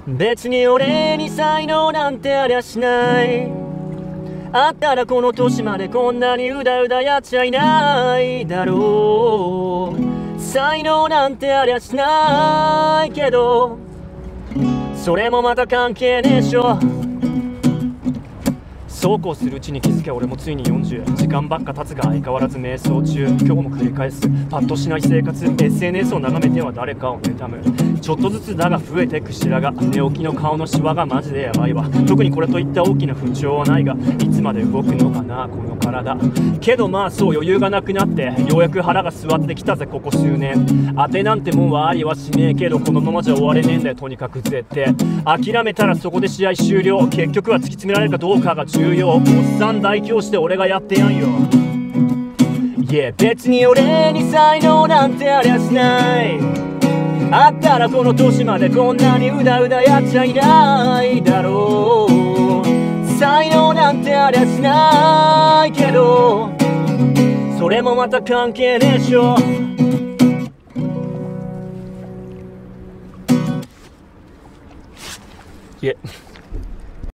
別に俺に才能なんてありゃしない。あったらこの年までこんなにうだうだやっちゃいないだろう。才能なんてありゃしないけど、それもまた関係ねえしょ。そうこうするうちに気づけ俺もついに40。時間ばっか経つが相変わらず瞑想中。今日も繰り返すパッとしない生活。 SNS を眺めては誰かを妬む。ちょっとずつだが増えてく白髪。寝起きの顔のシワがマジでやばいわ。特にこれといった大きな不調はないが、いつまで動くのかなこの体。けどまあそう余裕がなくなって、ようやく腹が据わってきたぜここ数年。当てなんてもんはありはしねえけど、このままじゃ終われねえんだよとにかく絶対。諦めたらそこで試合終了。結局は突き詰められるかどうかが重要。おっさん代表して俺がやってやんよ。いや別に俺に才能なんてありゃしない。あったらこの年までこんなにうだうだやっちゃいないだろう。才能なんてありゃしないけど、それもまた関係ねえしょ。いえ